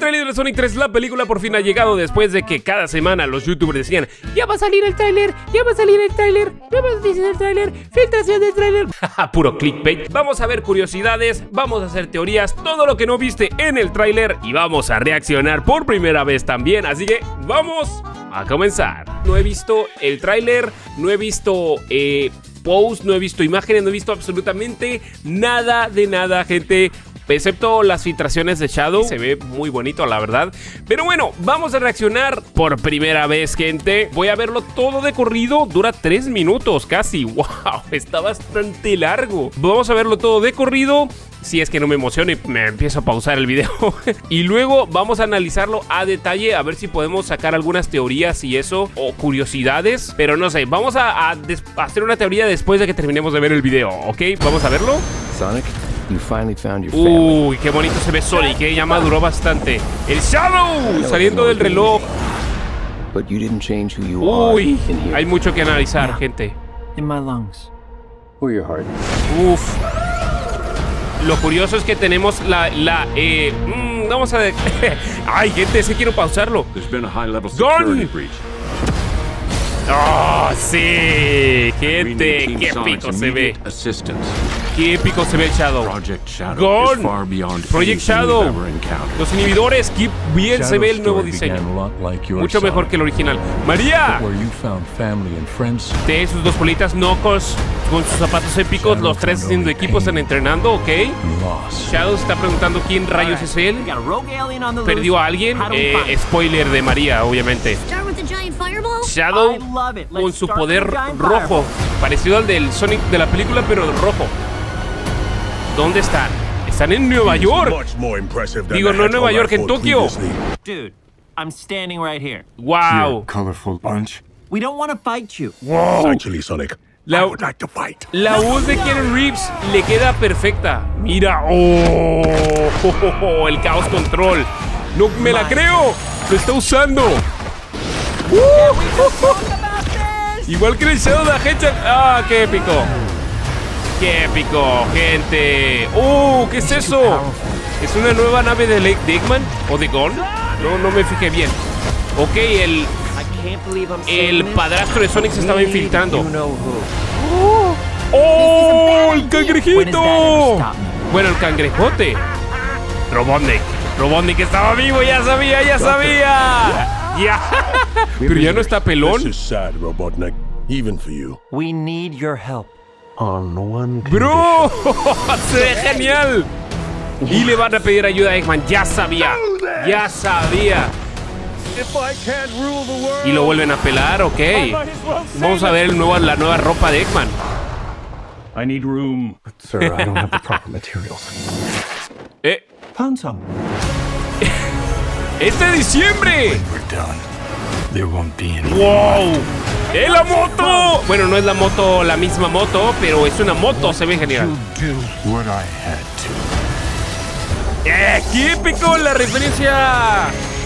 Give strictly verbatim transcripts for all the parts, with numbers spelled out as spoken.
tráiler de Sonic tres, la película por fin ha llegado después de que cada semana los youtubers decían: ya va a salir el tráiler, ya va a salir el tráiler, ya va a salir el tráiler, filtración del tráiler. Puro clickbait. Vamos a ver curiosidades, vamos a hacer teorías, todo lo que no viste en el tráiler y vamos a reaccionar por primera vez también. Así que vamos a comenzar. No he visto el tráiler, no he visto eh, post, no he visto imágenes, no he visto absolutamente nada de nada, gente. Excepto las filtraciones de Shadow. Se ve muy bonito, la verdad. Pero bueno, vamos a reaccionar por primera vez, gente. Voy a verlo todo de corrido. Dura tres minutos casi. Wow, está bastante largo. Vamos a verlo todo de corrido. Si es que no me emociono y me empiezo a pausar el video. Y luego vamos a analizarlo a detalle, a ver si podemos sacar algunas teorías y eso, o curiosidades. Pero no sé, vamos a, a, a hacer una teoría después de que terminemos de ver el video, ¿ok? Vamos a verlo. Sonic, you finally found your family. Uy, qué bonito se ve Sonic, que ya maduró bastante. ¡El Shadow! Saliendo del reloj. But you didn't change who you Uy, are in here. hay mucho que analizar, gente. In my lungs. Or your heart. Uf. Lo curioso es que tenemos la... la eh, mm, vamos a... Ay, gente, ese quiero pausarlo. ¡Gon! ¡Oh, sí! Gente, qué épico se ve. Qué épico se ve el Shadow. ¡Gon! Project Shadow. Los inhibidores, qué bien se ve el nuevo diseño. Mucho mejor que el original. ¡María! De sus dos bolitas, Knuckles con sus zapatos épicos, los tres haciendo equipo, están entrenando, ¿ok? Shadow se está preguntando quién rayos es él. ¿Perdió a alguien? Eh, spoiler de María, obviamente. Shadow con su poder rojo, parecido al del Sonic de la película, pero rojo. ¿Dónde están? Están en Nueva York. Digo, no en Nueva York, en Tokio. Dude, I'm standing right here. Wow. Colorful bunch. We don't want to fight you. Wow. Actually, Sonic, La, I would like to fight. la voz de Keanu Reeves le queda perfecta. Mira, oh, oh, oh, oh, el Chaos Control. No me la creo. Lo está usando. Uh, uh, uh. Igual que el Shadow de la Hedgehog. Ah, qué épico. Qué épico, gente. Uh, ¿qué es eso? ¿Es una nueva nave de Lake Eggman o de Gon? No, no me fijé bien. Ok, el el padrastro de Sonic se estaba infiltrando. ¡Oh! ¡El cangrejito! Bueno, el cangrejote. Robotnik. Robotnik estaba vivo, ya sabía, ya sabía. Ya. Pero ya no está pelón. This is sad, Robotnik, even for you. We need your help. On one ¡Bro! ¡Se ve genial! Y le van a pedir ayuda a Eggman. Ya sabía. Ya sabía. Y lo vuelven a pelar, ok. Vamos a ver el nuevo, la nueva ropa de Eggman. I need room. Sir, I don't have the proper materials. Eh, Found some. ¡este diciembre! We're done. There won't be any. ¡Wow! ¡Es la moto! Bueno, no es la moto, la misma moto, pero es una moto, se ve genial. Do what I had to. ¡Eh! ¡Qué épico la referencia!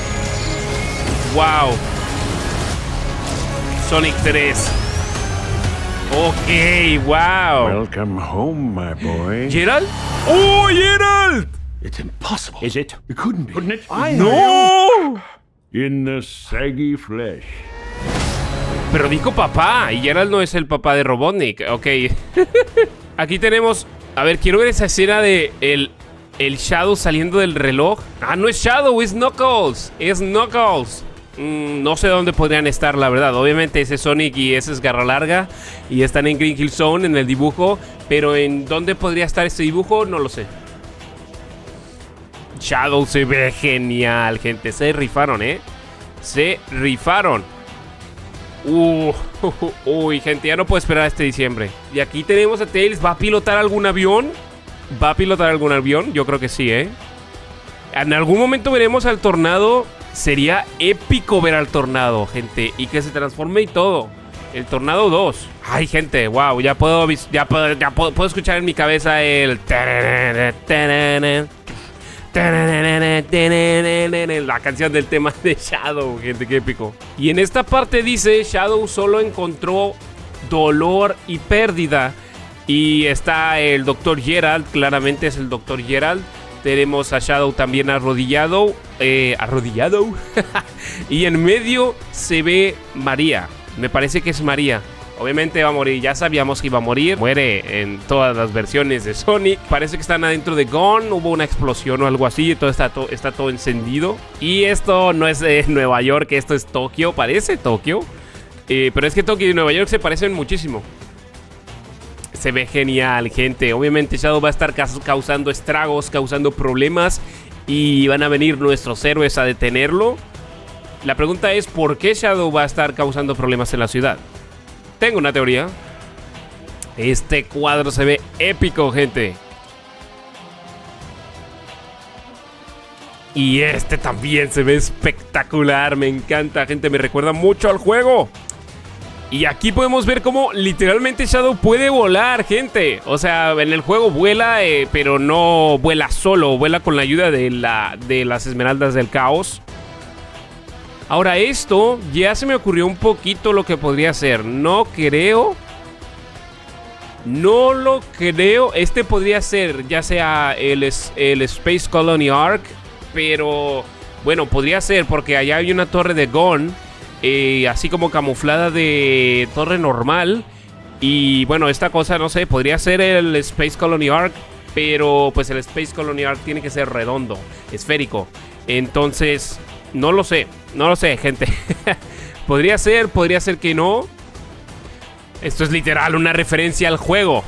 ¡Wow! Sonic tres. Ok, wow. Welcome home, my boy. ¿Gerald? ¡Oh, Gerald! It's impossible. Is it? It couldn't be. Couldn't it? ¡No! In the saggy flesh. Pero dijo papá, y Gerald no es el papá de Robotnik. Ok. Aquí tenemos... A ver, quiero ver esa escena de el, el Shadow saliendo del reloj. Ah, no es Shadow, es Knuckles. Es Knuckles. Mm, no sé dónde podrían estar, la verdad. Obviamente ese es Sonic y ese es Garra Larga. Y están en Green Hill Zone, en el dibujo. Pero en dónde podría estar este dibujo, no lo sé. Shadow se ve genial, gente. Se rifaron, ¿eh? Se rifaron. Uh, uh, uh, uy, gente, ya no puedo esperar a este diciembre. Y aquí tenemos a Tails. ¿Va a pilotar algún avión? ¿Va a pilotar algún avión? Yo creo que sí, ¿eh? En algún momento veremos al Tornado. Sería épico ver al Tornado, gente. Y que se transforme y todo. El Tornado dos. Ay, gente, wow, ya puedo, ya puedo, ya puedo, puedo escuchar en mi cabeza el... La canción del tema de Shadow, gente, qué épico. Y en esta parte dice, Shadow solo encontró dolor y pérdida. Y está el doctor Gerald, claramente es el doctor Gerald. Tenemos a Shadow también arrodillado. Eh, arrodillado. Y en medio se ve María. Me parece que es María. Obviamente va a morir, ya sabíamos que iba a morir. Muere en todas las versiones de Sonic. Parece que están adentro de Gone. Hubo una explosión o algo así. Todo está, to está todo encendido. Y esto no es eh, Nueva York, esto es Tokio. Parece Tokio. Eh, pero es que Tokio y Nueva York se parecen muchísimo. Se ve genial, gente. Obviamente Shadow va a estar causando estragos, causando problemas. Y van a venir nuestros héroes a detenerlo. La pregunta es, ¿por qué Shadow va a estar causando problemas en la ciudad? Tengo una teoría. Este cuadro se ve épico, gente. Y este también se ve espectacular. Me encanta, gente. Me recuerda mucho al juego. Y aquí podemos ver cómo literalmente Shadow puede volar, gente. O sea, en el juego vuela, eh, pero no vuela solo. Vuela con la ayuda de, la, de las esmeraldas del caos. Ahora esto ya se me ocurrió un poquito lo que podría ser. No creo. No lo creo. Este podría ser ya sea el, el Space Colony Arc. Pero bueno, podría ser porque allá hay una torre de Gone. Eh, así como camuflada de torre normal. Y bueno, esta cosa no sé, podría ser el Space Colony Arc. Pero pues el Space Colony Arc tiene que ser redondo, esférico. Entonces... no lo sé, no lo sé, gente. Podría ser, podría ser que no. Esto es literal una referencia al juego.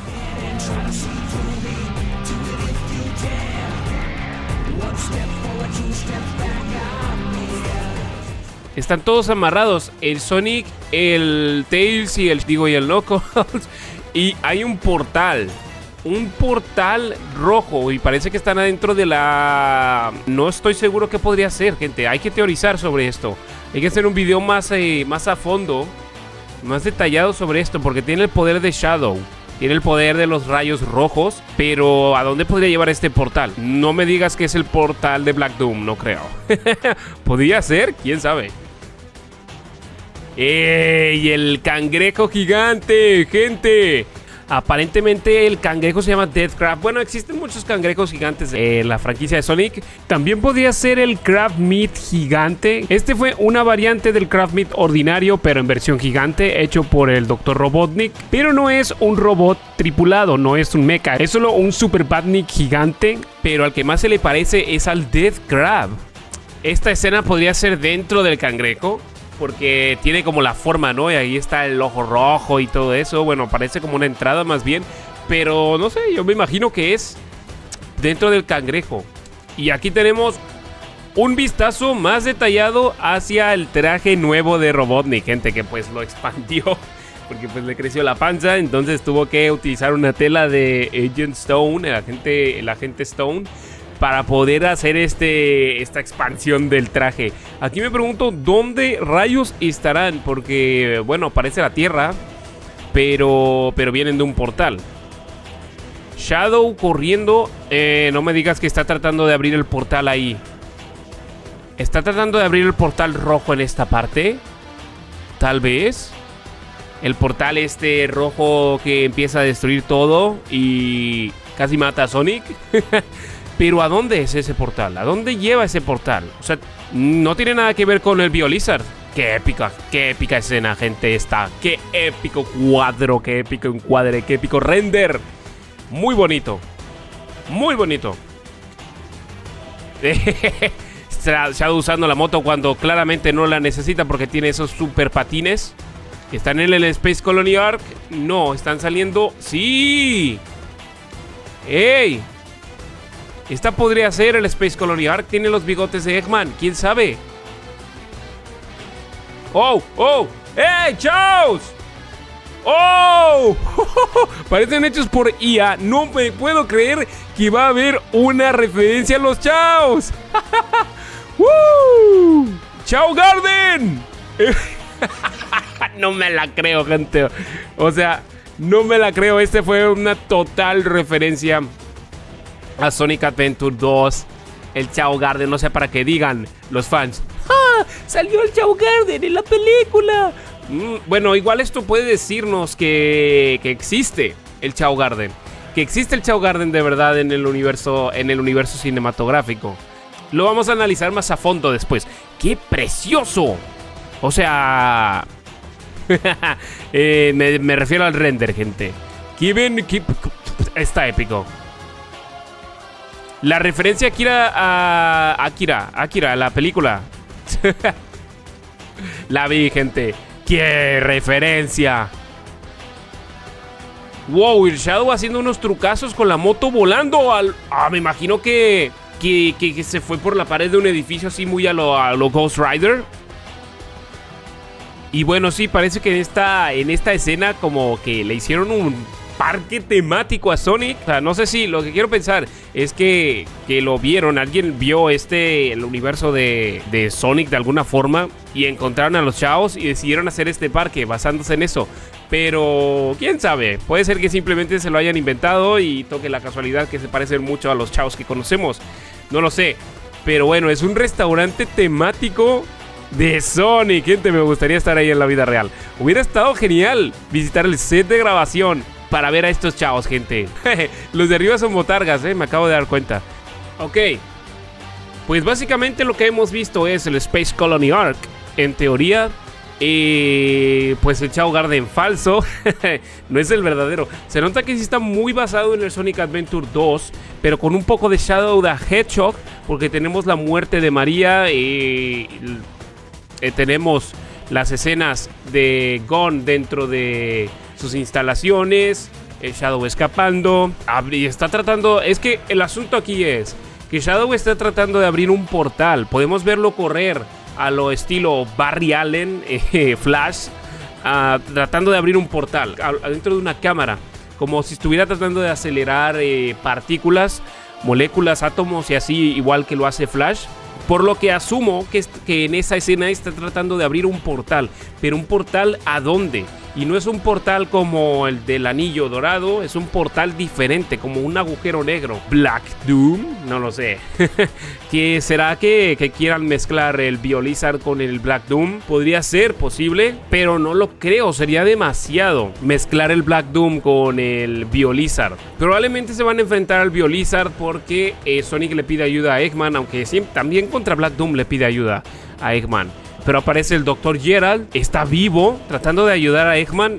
Están todos amarrados. El Sonic, el Tails y el, digo, y el Knuckles. Y hay un portal. Un portal rojo y parece que están adentro de la... No estoy seguro qué podría ser, gente. Hay que teorizar sobre esto. Hay que hacer un video más, eh, más a fondo, más detallado sobre esto, porque tiene el poder de Shadow. Tiene el poder de los rayos rojos. Pero ¿a dónde podría llevar este portal? No me digas que es el portal de Black Doom, no creo. ¿Podría ser? ¿Quién sabe? ¡Ey! El cangrejo gigante, gente. Aparentemente el cangrejo se llama Death Crab. Bueno, existen muchos cangrejos gigantes en la franquicia de Sonic. También podría ser el Crab Meat gigante. Este fue una variante del Crab Meat ordinario, pero en versión gigante, hecho por el doctor Robotnik. Pero no es un robot tripulado, no es un mecha. Es solo un Super Badnik gigante, pero al que más se le parece es al Death Crab. Esta escena podría ser dentro del cangrejo, porque tiene como la forma, ¿no? Y ahí está el ojo rojo y todo eso. Bueno, parece como una entrada más bien. Pero no sé, yo me imagino que es dentro del cangrejo. Y aquí tenemos un vistazo más detallado hacia el traje nuevo de Robotnik, gente, que pues lo expandió. Porque pues le creció la panza, entonces tuvo que utilizar una tela de Agent Stone, el agente, el agente Stone, para poder hacer este, esta expansión del traje. Aquí me pregunto dónde rayos estarán, porque, bueno, parece la Tierra, pero, pero vienen de un portal. Shadow corriendo, eh, no me digas que está tratando de abrir el portal ahí. ¿Está tratando de abrir el portal rojo en esta parte? Tal vez. El portal este rojo que empieza a destruir todo y casi mata a Sonic. Pero ¿a dónde es ese portal? ¿A dónde lleva ese portal? O sea, no tiene nada que ver con el Biolizzard. Qué épica, qué épica escena, gente, esta. Qué épico cuadro, qué épico encuadre, qué épico render. Muy bonito. Muy bonito. Shadow usando la moto cuando claramente no la necesita porque tiene esos super patines. ¿Están en el Space Colony Arc? No, están saliendo... ¡Sí! ¡Ey! Esta podría ser el Space Colony Arc. Tiene los bigotes de Eggman. ¿Quién sabe? ¡Oh! ¡Oh! ¡Ey! ¡Chaos! ¡Oh! Parecen hechos por I A. No me puedo creer que va a haber una referencia a los Chaos. ¡Woo! ¡Chao Garden! No me la creo, gente. O sea, no me la creo. Este fue una total referencia a Sonic Adventure dos, el Chao Garden, no sé, para que digan los fans: ¡ah! ¡Salió el Chao Garden en la película! Mm, bueno, igual esto puede decirnos que, que existe el Chao Garden, que existe el Chao Garden de verdad en el universo, en el universo cinematográfico. Lo vamos a analizar más a fondo después. ¡Qué precioso! O sea... eh, me, me refiero al render, gente. Kevin, keep... Está épico. La referencia a Akira, a Akira, Akira, la película. La vi, gente. ¡Qué referencia! Wow, el Shadow haciendo unos trucazos con la moto volando al... Ah, me imagino que... Que, que, que se fue por la pared de un edificio así muy a lo, a lo Ghost Rider. Y bueno, sí, parece que en esta, en esta escena como que le hicieron un parque temático a Sonic. O sea, no sé si lo que quiero pensar es que, que lo vieron, alguien vio este, el universo de, de Sonic de alguna forma y encontraron a los Chaos y decidieron hacer este parque basándose en eso. Pero, quién sabe, puede ser que simplemente se lo hayan inventado y toque la casualidad que se parecen mucho a los Chaos que conocemos. No lo sé, pero bueno, es un restaurante temático de Sonic. Gente, me gustaría estar ahí en la vida real. Hubiera estado genial visitar el set de grabación para ver a estos Chaos, gente. Los de arriba son botargas, eh, me acabo de dar cuenta. Ok, pues básicamente lo que hemos visto es el Space Colony Arc. En teoría... Eh, pues el Chao Garden falso. No es el verdadero. Se nota que sí está muy basado en el Sonic Adventure dos, pero con un poco de Shadow the Hedgehog, porque tenemos la muerte de María. eh, eh, Tenemos las escenas de Gon dentro de sus instalaciones, el Shadow escapando. Y está tratando... Es que el asunto aquí es que Shadow está tratando de abrir un portal. Podemos verlo correr a lo estilo Barry Allen, eh, Flash, uh, tratando de abrir un portal adentro de una cámara, como si estuviera tratando de acelerar eh, partículas, moléculas, átomos y así, igual que lo hace Flash. Por lo que asumo que, que en esa escena está tratando de abrir un portal. Pero un portal ¿a dónde? Y no es un portal como el del anillo dorado, es un portal diferente, como un agujero negro. Black Doom, no lo sé. ¿Qué será que, que quieran mezclar el Biolizard con el Black Doom? Podría ser posible, pero no lo creo, sería demasiado mezclar el Black Doom con el Biolizard. Probablemente se van a enfrentar al Biolizard porque eh, Sonic le pide ayuda a Eggman, aunque siempre, también contra Black Doom le pide ayuda a Eggman. Pero aparece el doctor Gerald, está vivo, tratando de ayudar a Eggman.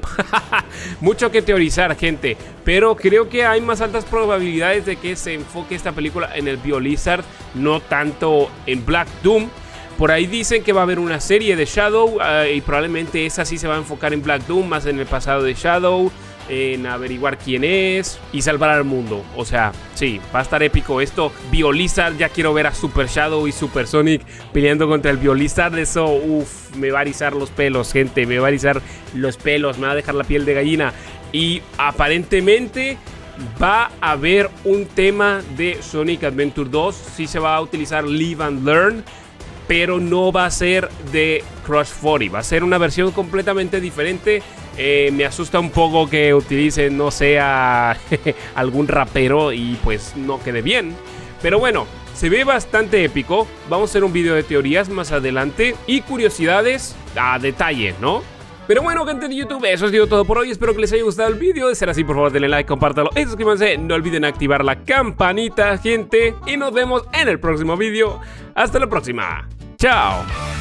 Mucho que teorizar, gente. Pero creo que hay más altas probabilidades de que se enfoque esta película en el Biolizard, no tanto en Black Doom. Por ahí dicen que va a haber una serie de Shadow, uh, y probablemente esa sí se va a enfocar en Black Doom, más en el pasado de Shadow, en averiguar quién es y salvar al mundo. O sea, sí, va a estar épico esto. Biolizard, ya quiero ver a Super Shadow y Super Sonic peleando contra el Biolizard. Eso, uff, me va a erizar los pelos, gente. Me va a erizar los pelos, me va a dejar la piel de gallina. Y aparentemente va a haber un tema de Sonic Adventure dos. Sí se va a utilizar Live and Learn, pero no va a ser de Crush cuarenta. Va a ser una versión completamente diferente. Eh, me asusta un poco que utilicen, no sé, a algún rapero y pues no quede bien. Pero bueno, se ve bastante épico. Vamos a hacer un video de teorías más adelante y curiosidades a detalle, ¿no? Pero bueno, gente de YouTube, eso ha sido todo por hoy. Espero que les haya gustado el video. De ser así, por favor, denle like, compártalo y suscríbanse. No olviden activar la campanita, gente. Y nos vemos en el próximo video. Hasta la próxima. Chao.